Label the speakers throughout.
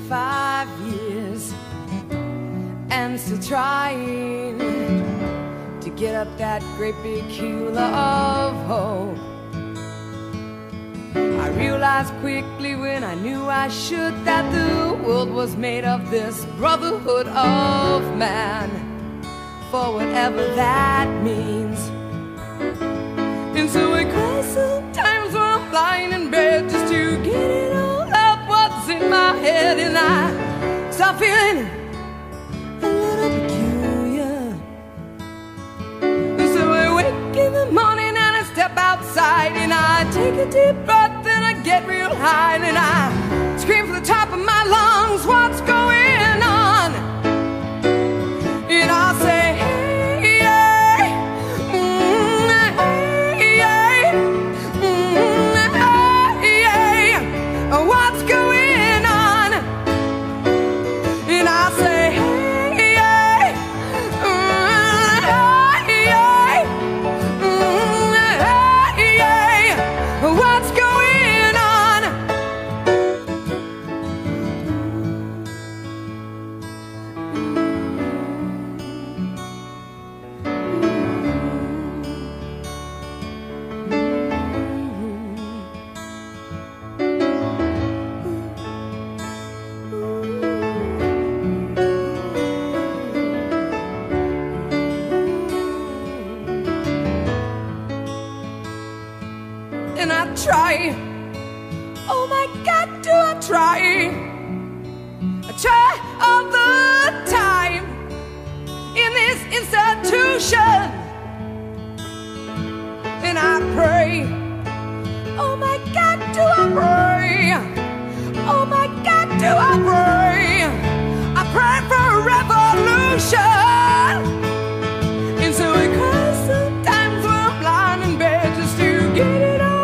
Speaker 1: 25 years and still trying to get up that great big hill of hope. I realized quickly when I knew I should that the world was made of this brotherhood of man, for whatever that means. And so I cry sometimes when I'm lying in bed just to get it all out what's in my head, and I start feeling a little peculiar. And so I wake in the morning and I step outside and I take a deep breath and I get real high and I scream from the top of my lungs, what's going on? And I say, and I try, oh my God, do I try? I try all the time in this institution, and I pray, oh my God, do I pray? Oh my God, do I pray? I pray for a revolution, and so I cry sometimes when I'm lying in bed just to get it out.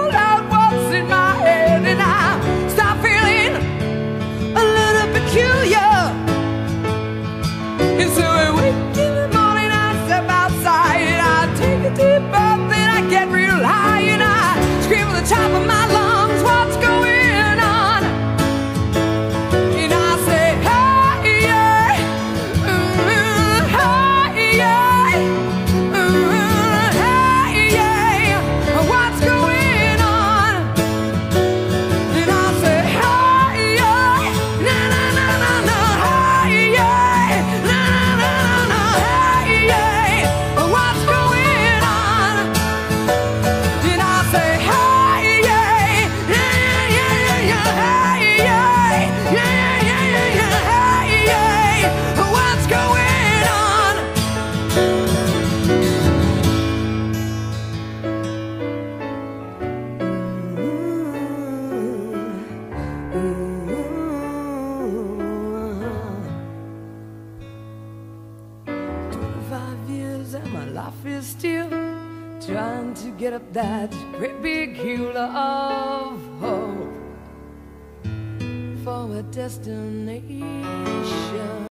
Speaker 1: And so I wake in the morning, I step outside and I take a deep breath and I get real high and I scream at the top of my lungs, what's going on? And I say, hey, yeah, hey, yeah, hey, yeah, what's going on? And I say, hey, yeah, na na na na na, hey, yeah, na. And my life is still trying to get up that great big hill of hope for a destination.